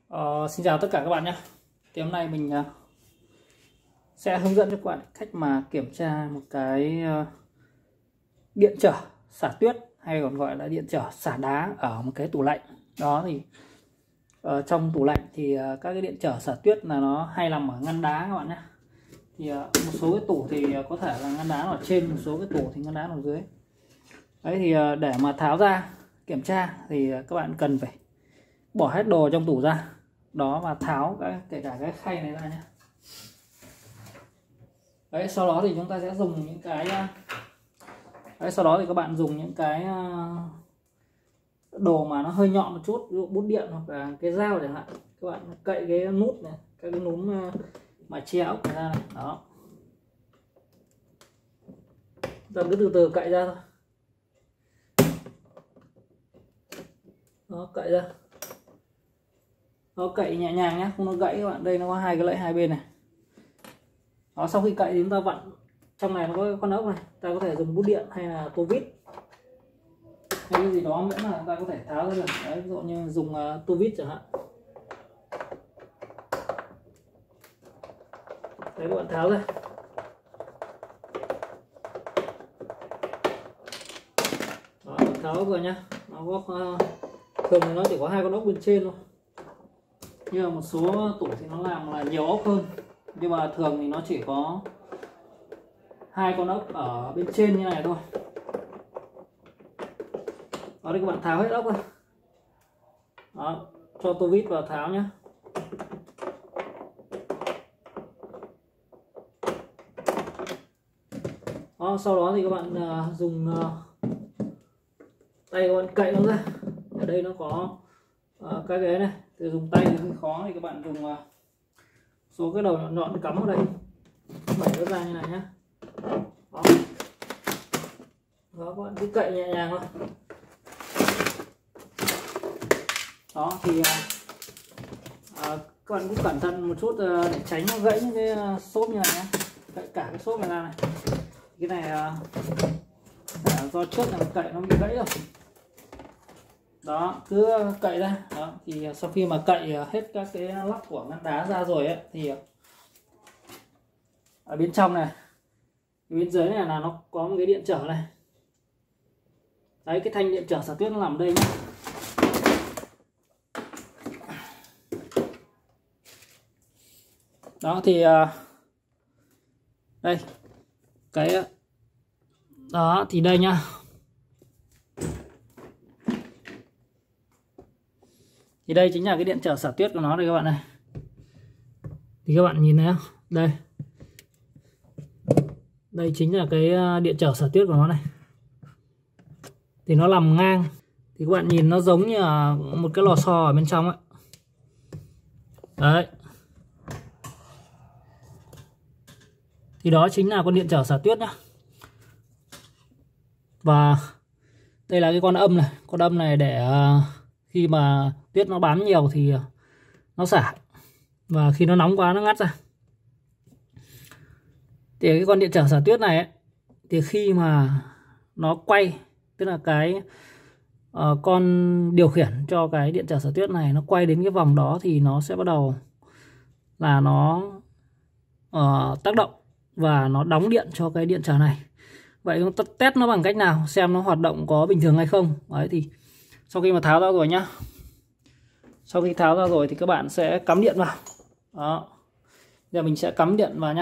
Xin chào tất cả các bạn nhé. Thì hôm nay mình sẽ hướng dẫn cho các bạn cách mà kiểm tra một cái điện trở xả tuyết, hay còn gọi là điện trở xả đá ở một cái tủ lạnh. Đó thì trong tủ lạnh thì các cái điện trở xả tuyết là nó hay nằm ở ngăn đá các bạn nhé. Thì một số cái tủ thì có thể là ngăn đá ở trên, một số cái tủ thì ngăn đá ở dưới. Đấy thì để mà tháo ra kiểm tra thì các bạn cần phải bỏ hết đồ trong tủ ra đó và tháo kể cả cái khay này ra nhé. Đấy, sau đó thì chúng ta sẽ dùng những cái sau đó thì các bạn dùng những cái đồ mà nó hơi nhọn một chút, ví dụ bút điện hoặc là cái dao chẳng hạn, các bạn cậy cái nút này, các cái núm mà che ốc ra này, đó, ta cứ từ từ cậy ra thôi, đó, cậy ra, nó cậy nhẹ nhàng nhé, không nó gãy các bạn. Đây nó có hai cái lẫy hai bên này. Đó, sau khi cậy thì chúng ta vặn, trong này nó có con ốc này, ta có thể dùng bút điện hay là tô vít hay cái gì đó, miễn là ta có thể tháo ra được. Đấy, ví dụ như dùng tô vít chẳng hạn. Đấy, các bạn tháo ra. Đó, tháo rồi nhá. Nó có thường thì nó chỉ có hai con ốc bên trên thôi, nhưng mà một số tủ thì nó làm là nhiều ốc hơn, nhưng mà thường thì nó chỉ có hai con ốc ở bên trên như này thôi. Đó, đây các bạn tháo hết ốc ra. Đó, cho tô vít vào tháo nhé. Đó, sau đó thì các bạn dùng tay các bạn cậy nó ra. Ở đây nó có cái ghế này, thì dùng tay thì hơi khó, thì các bạn dùng số cái đầu nhọn nhọn cắm ở đây, bẻ nó ra như này nhé. Đó. Đó, các bạn cứ cậy nhẹ nhàng thôi. Đó thì các bạn cũng cẩn thận một chút để tránh nó gãy những cái xốp như này nhé. Cậy cả cái xốp này ra này. Cái này do trước là cậy nó bị gãy rồi. Đó, cứ cậy ra. Đó, thì sau khi mà cậy hết các cái lắp của ngăn đá ra rồi ấy, thì ở bên trong này, bên dưới này là nó có một cái điện trở này. Đấy, cái thanh điện trở xả tuyết nó nằm ở đây nhé. Đó thì đây cái đó thì đây nhá. Thì đây chính là cái điện trở xả tuyết của nó đây các bạn này. Thì các bạn nhìn thấy không? Đây. Đây chính là cái điện trở xả tuyết của nó này. Thì nó nằm ngang. Thì các bạn nhìn nó giống như là một cái lò xo ở bên trong ấy. Đấy. Thì đó chính là con điện trở xả tuyết nhá. Và đây là cái con âm này. Con âm này để khi mà tuyết nó bám nhiều thì nó xả, và khi nó nóng quá nó ngắt ra. Thì cái con điện trở xả tuyết này ấy, thì khi mà nó quay, tức là cái con điều khiển cho cái điện trở xả tuyết này nó quay đến cái vòng đó, thì nó sẽ bắt đầu là nó tác động và nó đóng điện cho cái điện trở này. Vậy chúng ta test nó bằng cách nào, xem nó hoạt động có bình thường hay không. Đấy, thì sau khi mà tháo ra rồi nhá, sau khi tháo ra rồi thì các bạn sẽ cắm điện vào. Đó, giờ mình sẽ cắm điện vào nhá.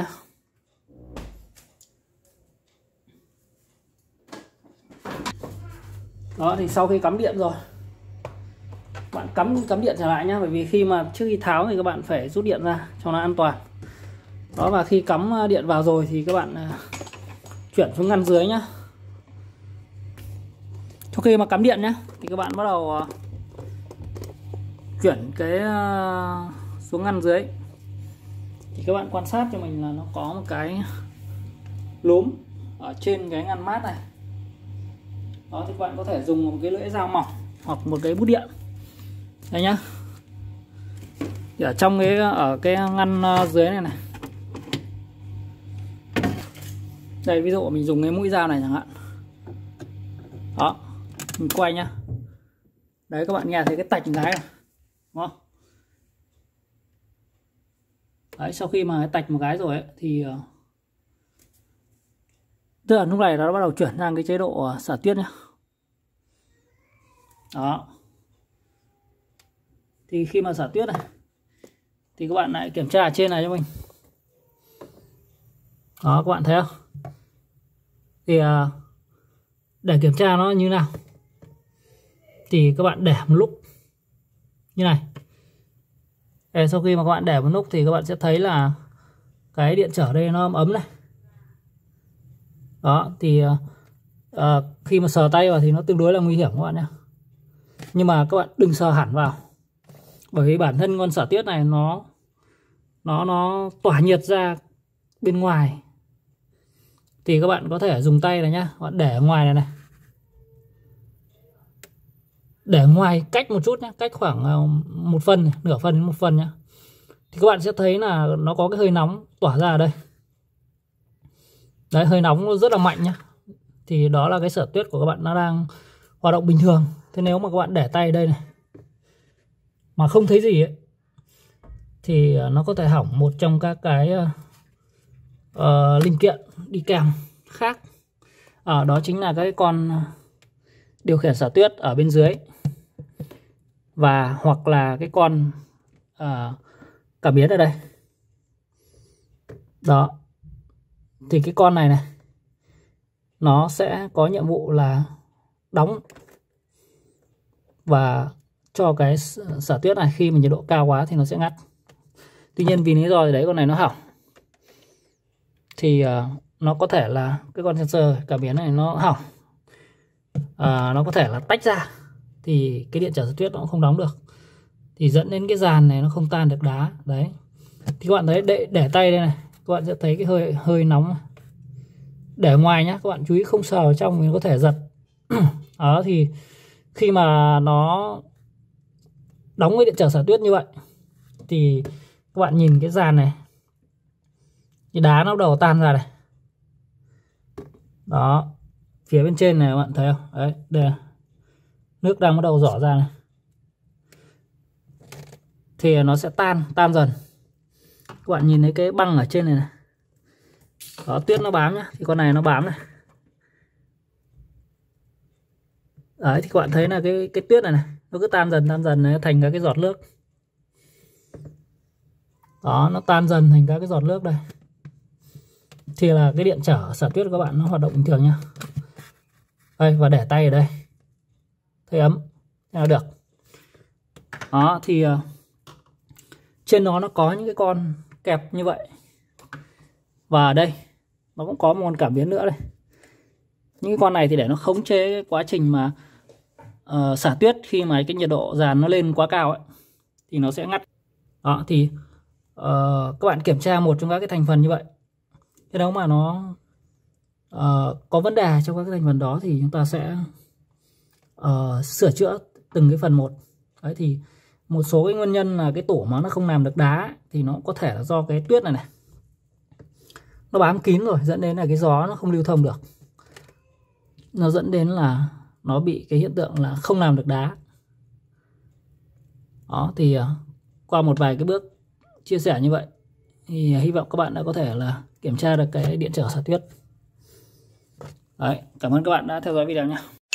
Đó, thì sau khi cắm điện rồi, bạn cắm điện trở lại nhá, bởi vì khi mà trước khi tháo thì các bạn phải rút điện ra cho nó an toàn. Đó, và khi cắm điện vào rồi thì các bạn chuyển xuống ngăn dưới nhá. Sau khi mà cắm điện nhá, thì các bạn bắt đầu chuyển cái xuống ngăn dưới. Thì các bạn quan sát cho mình là nó có một cái lúm ở trên cái ngăn mát này. Đó, thì các bạn có thể dùng một cái lưỡi dao mỏng hoặc một cái bút điện. Đây nhá. Thì ở trong ở cái ngăn dưới này này. Đây, ví dụ mình dùng cái mũi dao này chẳng hạn. Đó, mình quay nhá. Đấy, các bạn nghe thấy cái tạch cái này, đúng không? Đấy, sau khi mà tạch một cái rồi ấy, thì tức là lúc này nó bắt đầu chuyển sang cái chế độ xả tuyết nhá. Đó. Thì khi mà xả tuyết này thì các bạn lại kiểm tra ở trên này cho mình. Đó, các bạn thấy không? Thì để kiểm tra nó như nào thì các bạn để một lúc như này. Sau khi mà các bạn để một lúc thì các bạn sẽ thấy là cái điện trở đây nó ấm này. Đó, thì khi mà sờ tay vào thì nó tương đối là nguy hiểm các bạn nhé. Nhưng mà các bạn đừng sờ hẳn vào, bởi vì bản thân con xả tuyết này nó tỏa nhiệt ra bên ngoài. Thì các bạn có thể dùng tay này nhá, các bạn để ở ngoài này này, để ngoài cách một chút nhé, cách khoảng 1 phân này, nửa phân đến 1 phân nhé. Thì các bạn sẽ thấy là nó có cái hơi nóng tỏa ra ở đây. Đấy, hơi nóng nó rất là mạnh nhá. Thì đó là cái xả tuyết của các bạn nó đang hoạt động bình thường. Thế nếu mà các bạn để tay đây này mà không thấy gì ấy, thì nó có thể hỏng một trong các cái linh kiện đi kèm khác. Đó chính là cái con điều khiển xả tuyết ở bên dưới, và hoặc là cái con cảm biến ở đây. Đó, thì cái con này này nó sẽ có nhiệm vụ là đóng và cho cái xả tuyết này khi mà nhiệt độ cao quá thì nó sẽ ngắt. Tuy nhiên vì lý do gì đấy con này nó hỏng thì nó có thể là cái con sensor cảm biến này nó hỏng, nó có thể là tách ra thì cái điện trở xả tuyết nó cũng không đóng được, thì dẫn đến cái dàn này nó không tan được đá. Đấy, thì các bạn thấy để tay đây này, các bạn sẽ thấy cái hơi nóng. Để ngoài nhá, các bạn chú ý không sờ vào trong mình có thể giật. Đó, thì khi mà nó đóng cái điện trở xả tuyết như vậy thì các bạn nhìn cái dàn này, cái đá nó bắt đầu tan ra này. Đó, phía bên trên này các bạn thấy không? Đấy, đây, nước đang bắt đầu rỏ ra này. Thì nó sẽ tan dần. Các bạn nhìn thấy cái băng ở trên này này. Đó, tuyết nó bám nhá, thì con này nó bám này. Đấy, thì các bạn thấy là cái tuyết này này nó cứ tan dần này, thành các cái giọt nước. Đó, nó tan dần thành các cái giọt nước đây. Thì là cái điện trở xả tuyết của các bạn nó hoạt động bình thường nhá. Đây, và để tay ở đây thấy ấm là được. Đó, thì trên đó nó có những cái con kẹp như vậy. Và đây nó cũng có một con cảm biến nữa đây. Những cái con này thì để nó khống chế quá trình mà xả tuyết khi mà cái nhiệt độ dàn nó lên quá cao ấy, thì nó sẽ ngắt. Đó, thì các bạn kiểm tra một trong các cái thành phần như vậy. Thế nếu mà nó có vấn đề trong các cái thành phần đó thì chúng ta sẽ sửa chữa từng cái phần một. Đấy, thì một số cái nguyên nhân là cái tủ mà nó không làm được đá ấy, thì nó có thể là do cái tuyết này nó bám kín rồi, dẫn đến là cái gió nó không lưu thông được, nó dẫn đến là nó bị cái hiện tượng là không làm được đá. Đó, thì qua một vài cái bước chia sẻ như vậy thì hy vọng các bạn đã có thể là kiểm tra được cái điện trở xả tuyết. Đấy, cảm ơn các bạn đã theo dõi video nhé.